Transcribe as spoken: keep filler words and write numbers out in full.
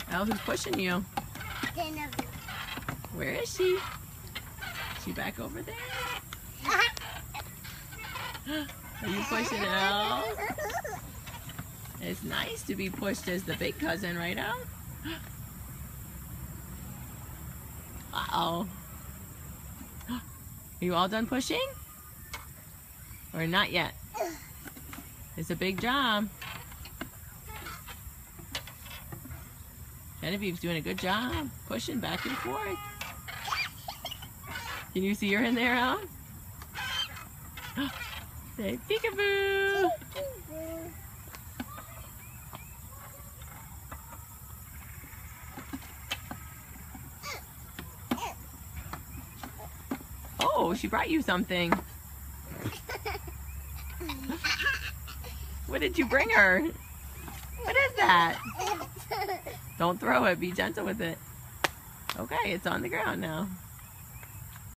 Elle, who's pushing you? Where is she? Is she back over there? Are you pushing Elle? It's nice to be pushed as the big cousin, right, Elle? Uh-oh. Are you all done pushing? Or not yet? It's a big job. Genevieve's doing a good job pushing back and forth. Can you see her in there, Elle? Say peekaboo! Oh, she brought you something. What did you bring her? What is that? Don't throw it. Be gentle with it. Okay, it's on the ground now.